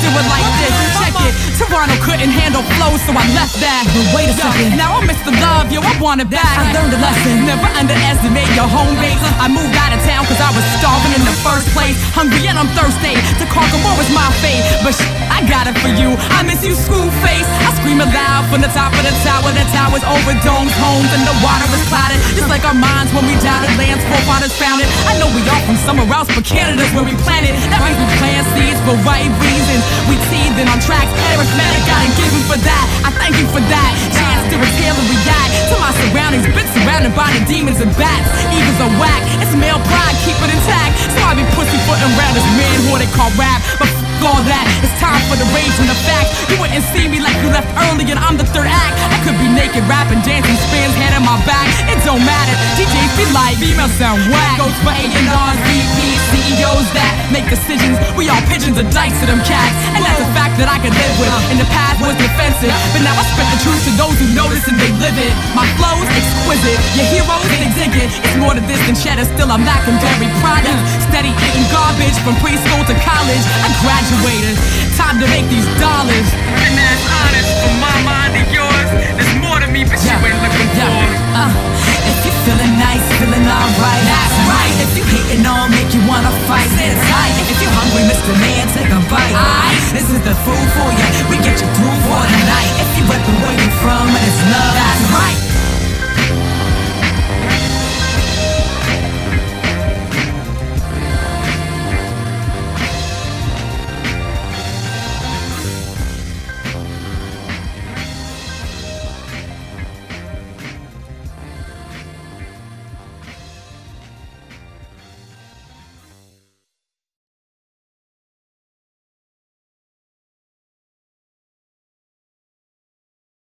do it like this. Check it. Toronto couldn't handle flow, so I left that. But wait a second. Now I miss the love, yo, I want it back. I learned a lesson. Never underestimate your home base. I moved out of town cause I was starving in the first place. Hungry and I'm thirsty. To conquer more was my fate. But I got it for you. I miss you, school face. I scream aloud from the top of the tower. The towers over domes, homes, and the water was clouded. Just like our minds when we doubted lands forefathers founded. I know we all from somewhere else, but Canada's where we planted. That means we plant seeds for right reasons. We teething on tracks, arithmetic, gotta give him for that. I thank you for that chance to exhale and react to my surroundings. Been surrounded by the demons and bats. Eagles are whack, it's male pride, keep it intact. So I be pussyfooting around this manhood they call rap. But all that, it's time for the rage and the fact. You wouldn't see me like you left early and I'm the third act. I could be naked, rapping, dancing, spins, hand in my back. It don't matter, DJs be like, females sound whack. Goes for A&Rs, VPs, CEOs that make decisions. We all pigeons and dice to them cats. And that's a fact that I can live with. In the past was defensive, but now I spit the truth to those who notice and they live it. My flow's exquisite, your heroes they dig it. It's more to this than cheddar, still I'm lacking dairy product. Steady eating garbage from preschool to college. I graduated, time to make these dollars. And that's honest, from my mind to yours. There's more to me, but you ain't looking for. If you feeling nice, feeling alright, that's right. If you hating on, make you wanna fight, sit tight. If you're hungry, Mr. Man, take a bite. This is the food for you. We get you through for the night. If you went the way you from, and it's love, that's